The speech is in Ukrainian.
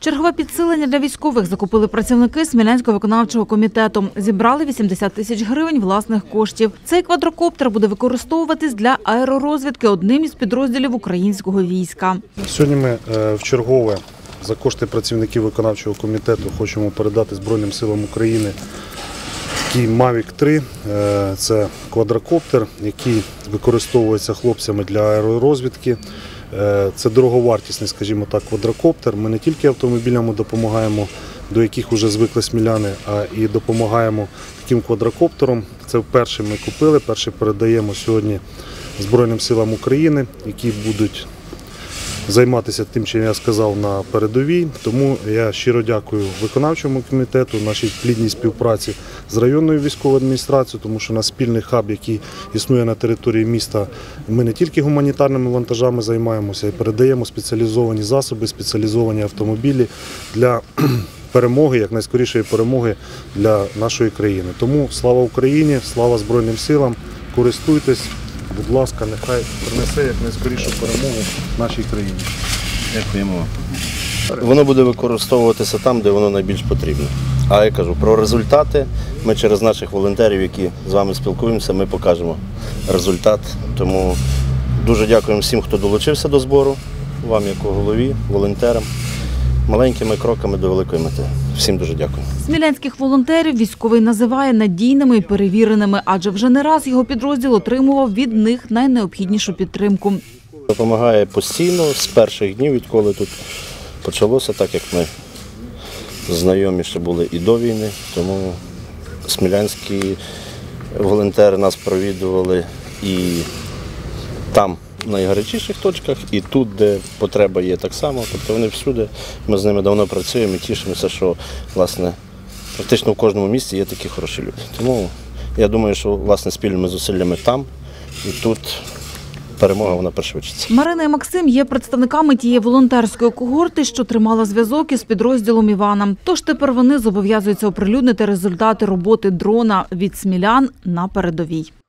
Чергове підсилення для військових закупили працівники Смілянського виконавчого комітету. Зібрали 80 тисяч гривень власних коштів. Цей квадрокоптер буде використовуватись для аеророзвідки одним із підрозділів українського війська. Сьогодні ми вчергове за кошти працівників виконавчого комітету хочемо передати Збройним силам України такий Mavic 3. Це квадрокоптер, який використовується хлопцями для аеророзвідки. Це дороговартісний, скажімо так, квадрокоптер. Ми не тільки автомобілями допомагаємо, до яких вже звикли сміляни, а і допомагаємо таким квадрокоптером. Це вперше ми купили, перше передаємо сьогодні Збройним силам України, які будуть займатися тим, чим я сказав, на передовій. Тому я щиро дякую виконавчому комітету, нашій плідній співпраці з районною військовою адміністрацією, тому що у нас спільний хаб, який існує на території міста. Ми не тільки гуманітарними вантажами займаємося, а й передаємо спеціалізовані засоби, спеціалізовані автомобілі для перемоги, як найскорішої перемоги для нашої країни. Тому слава Україні, слава Збройним силам, користуйтесь. Будь ласка, нехай принесе як найскорішу перемогу нашій країні. Дякуємо. Воно буде використовуватися там, де воно найбільш потрібно. А я кажу, про результати ми через наших волонтерів, які з вами спілкуємося, ми покажемо результат. Тому дуже дякуємо всім, хто долучився до збору, вам як голові, волонтерам. Маленькими кроками до великої мети. Всім дуже дякую. Смілянських волонтерів військовий називає надійними і перевіреними, адже вже не раз його підрозділ отримував від них найнеобхіднішу підтримку. Допомагає постійно, з перших днів, відколи тут почалося, так як ми знайомі ще були і до війни, тому смілянські волонтери нас провідували і там, в найгарячіших точках, і тут, де потреба є так само. Тобто вони всюди, ми з ними давно працюємо і тішимося, що, власне, практично в кожному місці є такі хороші люди. Тому я думаю, що, власне, спільними зусиллями там і тут перемога, вона пришвидшиться. Марина і Максим є представниками тієї волонтерської когорти, що тримала зв'язок із підрозділом Івана. Тож тепер вони зобов'язуються оприлюднити результати роботи дрона від смілян на передовій.